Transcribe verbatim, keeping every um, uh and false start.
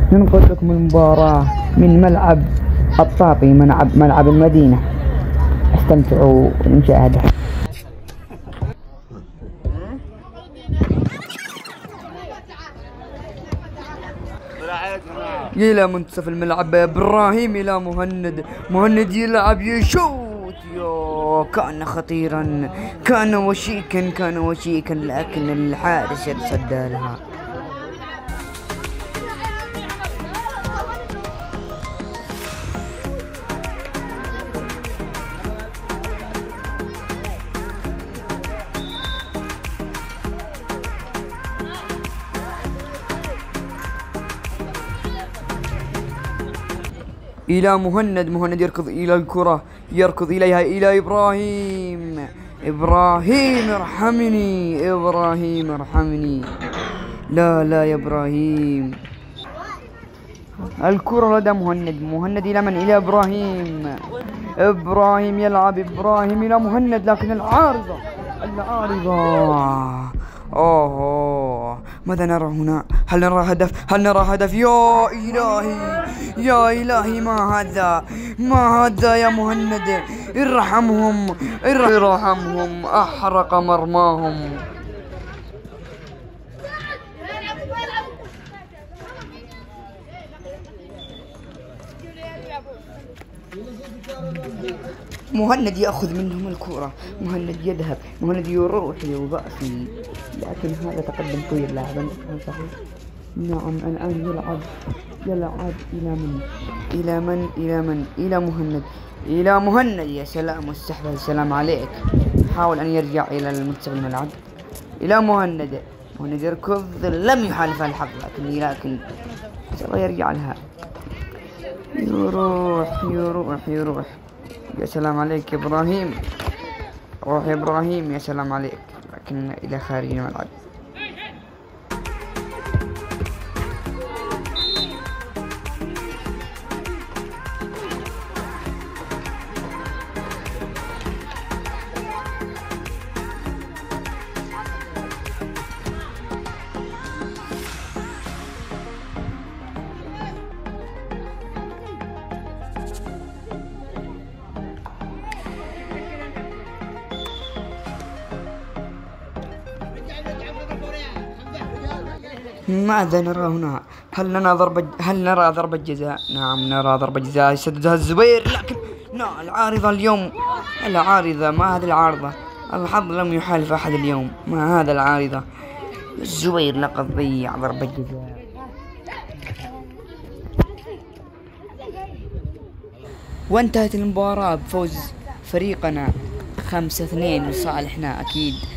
ننقل لكم المباراة من ملعب الطاطي، ملعب ملعب المدينة. استمتعوا بالمشاهدة. إلى منتصف الملعب إبراهيم إلى مهند، مهند يلعب يشوت، يو كان خطيرا، كان وشيكا، كان وشيكا، لكن الحارس صدى لها. إلى مهند، مهند يركض إلى الكرة، يركض إليها إلى إبراهيم، إبراهيم ارحمني، إبراهيم ارحمني، لا لا يا إبراهيم. الكرة لدى مهند، مهند إلى من؟ إلى إبراهيم، إبراهيم يلعب، إبراهيم إلى مهند، لكن العارضة، العارضة، أوه ماذا نرى هنا؟ هل نرى هدف؟ هل نرى هدف؟ يا إلهي يا إلهي، ما هذا؟ ما هذا يا مهند؟ ارحمهم ارحمهم، أحرق مرماهم. مهند يأخذ منهم الكرة، مهند يذهب، مهند يروح يبأسي، لكن هذا تقدم طويل لاعبا صحيح. نعم الآن يلعب، يلعب إلى من؟ إلى من؟ إلى من؟ إلى مهند، إلى مهند، يا سلام واستحفل، السلام عليك. حاول أن يرجع إلى المنتصف الملعب، إلى مهند، مهند يركض، لم يحالف الحظ، لكن لكن سوف يرجع لها، يروح يروح يروح، يا سلام عليك يا إبراهيم، روح يا إبراهيم، يا سلام عليك، لكن إلى خارج الملعب. ماذا نرى هنا؟ هل نرى ضربة هل نرى ضربة جزاء؟ نعم نرى ضربة جزاء يسددها الزبير، لكن لا، العارضة اليوم، العارضة، ما هذه العارضة؟ الحظ لم يحالف أحد اليوم، ما هذا العارضة؟ الزبير لقد ضيع ضربة جزاء. وانتهت المباراة بفوز فريقنا خمسة اثنين لصالحنا أكيد.